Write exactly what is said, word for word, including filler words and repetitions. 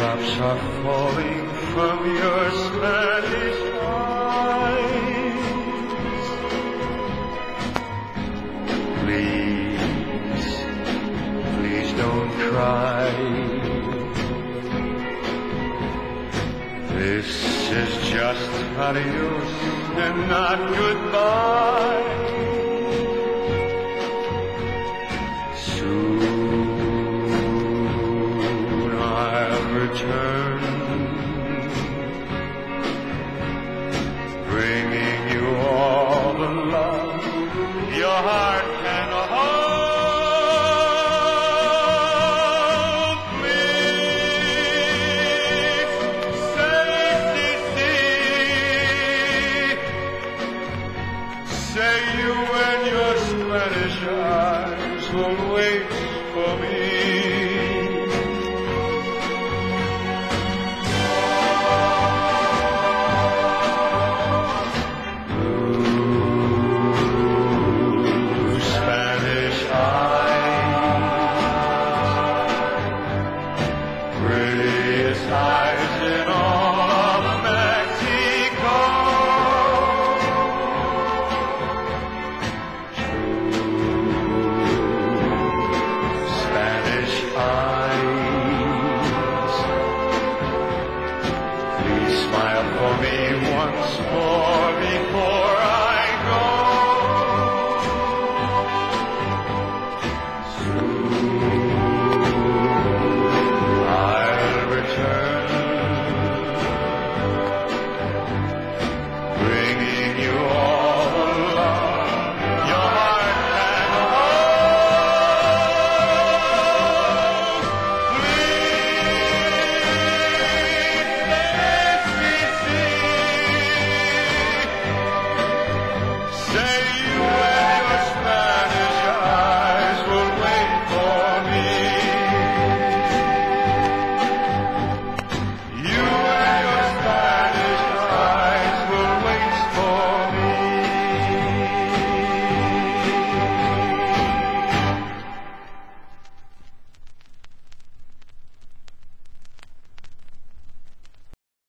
Raindrops are falling from your Spanish eyes. Please, please don't cry. This is just adios and not goodbye. Soon I'll return, bringing you all the love your heart can hold. Please say, say you and your Spanish eyes will wait for me.